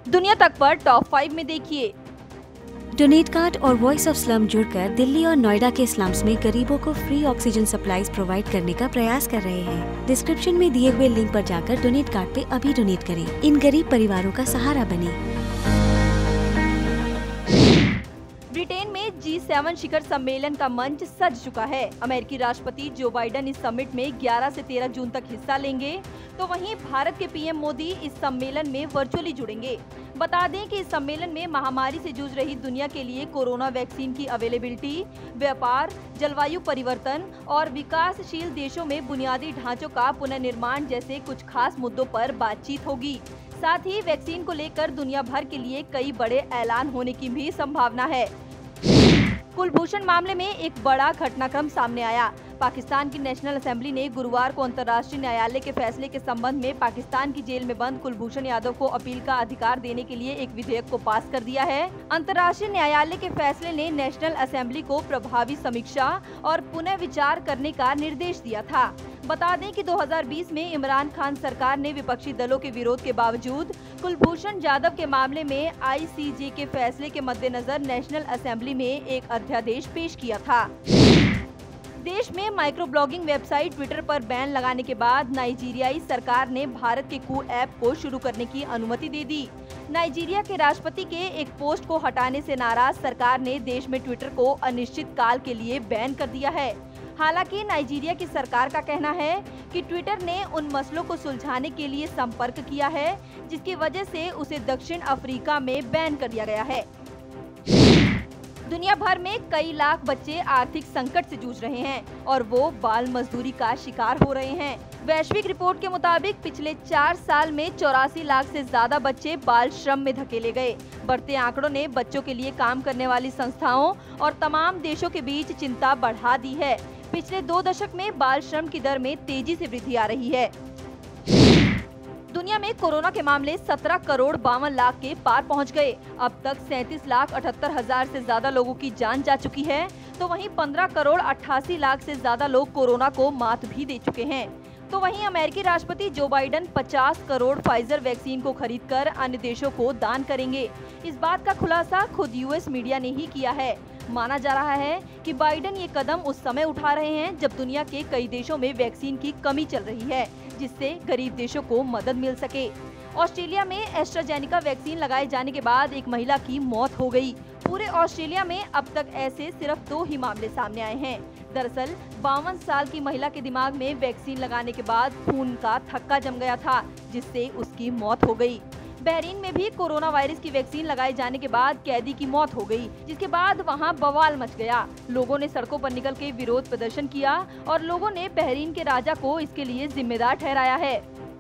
दुनिया तक पर टॉप 5 में देखिए। डोनेट कार्ड और वॉइस ऑफ स्लम जुड़कर दिल्ली और नोएडा के स्लम्स में गरीबों को फ्री ऑक्सीजन सप्लाईज प्रोवाइड करने का प्रयास कर रहे हैं। डिस्क्रिप्शन में दिए हुए लिंक पर जाकर डोनेट कार्ड पे अभी डोनेट करें। इन गरीब परिवारों का सहारा बने। ब्रिटेन में G7 शिखर सम्मेलन का मंच सज चुका है। अमेरिकी राष्ट्रपति जो बाइडेन इस समिट में 11 से 13 जून तक हिस्सा लेंगे, तो वहीं भारत के पीएम मोदी इस सम्मेलन में वर्चुअली जुड़ेंगे। बता दें कि इस सम्मेलन में महामारी से जूझ रही दुनिया के लिए कोरोना वैक्सीन की अवेलेबिलिटी, व्यापार, जलवायु परिवर्तन और विकासशील देशों में बुनियादी ढांचों का पुनर्निर्माण जैसे कुछ खास मुद्दों पर बातचीत होगी। साथ ही वैक्सीन को लेकर दुनिया भर के लिए कई बड़े ऐलान होने की भी संभावना है। कुलभूषण मामले में एक बड़ा घटनाक्रम सामने आया। पाकिस्तान की नेशनल असेंबली ने गुरुवार को अंतर्राष्ट्रीय न्यायालय के फैसले के संबंध में पाकिस्तान की जेल में बंद कुलभूषण यादव को अपील का अधिकार देने के लिए एक विधेयक को पास कर दिया है। अंतर्राष्ट्रीय न्यायालय के फैसले ने नेशनल असेंबली को प्रभावी समीक्षा और पुनः विचार करने का निर्देश दिया था। बता दें कि 2020 में इमरान खान सरकार ने विपक्षी दलों के विरोध के बावजूद कुलभूषण जाधव के मामले में ICJ के फैसले के मद्देनजर नेशनल असेंबली में एक अध्यादेश पेश किया था। देश में माइक्रो ब्लॉगिंग वेबसाइट ट्विटर पर बैन लगाने के बाद नाइजीरियाई सरकार ने भारत के कू ऐप को शुरू करने की अनुमति दे दी। नाइजीरिया के राष्ट्रपति के एक पोस्ट को हटाने से नाराज सरकार ने देश में ट्विटर को अनिश्चित काल के लिए बैन कर दिया है। हालांकि नाइजीरिया की सरकार का कहना है कि ट्विटर ने उन मसलों को सुलझाने के लिए संपर्क किया है, जिसकी वजह से उसे दक्षिण अफ्रीका में बैन कर दिया गया है। दुनिया भर में कई लाख बच्चे आर्थिक संकट से जूझ रहे हैं और वो बाल मजदूरी का शिकार हो रहे हैं। वैश्विक रिपोर्ट के मुताबिक पिछले 4 साल में 84 लाख से ज्यादा बच्चे बाल श्रम में धकेले गए। बढ़ते आंकड़ों ने बच्चों के लिए काम करने वाली संस्थाओं और तमाम देशों के बीच चिंता बढ़ा दी है। पिछले 2 दशक में बाल श्रम की दर में तेजी से वृद्धि आ रही है। दुनिया में कोरोना के मामले 17 करोड़ 52 लाख के पार पहुंच गए। अब तक 37 लाख 78 हजार से ज्यादा लोगों की जान जा चुकी है, तो वहीं 15 करोड़ 88 लाख से ज्यादा लोग कोरोना को मात भी दे चुके हैं। तो वहीं अमेरिकी राष्ट्रपति Joe Biden 50 crore Pfizer vaccine को खरीदकर अन्य देशों को दान करेंगे। इस बात का खुलासा खुद US मीडिया ने ही किया है। माना जा रहा है कि बाइडेन ये कदम उस समय उठा रहे हैं जब दुनिया के कई देशों में वैक्सीन की कमी चल रही है, जिससे गरीब देशों को मदद मिल सके। ऑस्ट्रेलिया में एस्ट्राजेनेका वैक्सीन लगाए जाने के बाद एक महिला की मौत हो गई। पूरे ऑस्ट्रेलिया में अब तक ऐसे सिर्फ 2 ही मामले सामने आए हैं। दरअसल 52 साल की महिला के दिमाग में वैक्सीन लगाने के बाद खून का थक्का जम गया था, जिससे उसकी मौत हो गई। बहरीन में भी कोरोना वायरस की वैक्सीन लगाए जाने के बाद कैदी की मौत हो गई, जिसके बाद वहां बवाल मच गया। लोगों ने सड़कों पर निकल के विरोध प्रदर्शन किया और लोगों ने बहरीन के राजा को इसके लिए जिम्मेदार ठहराया है।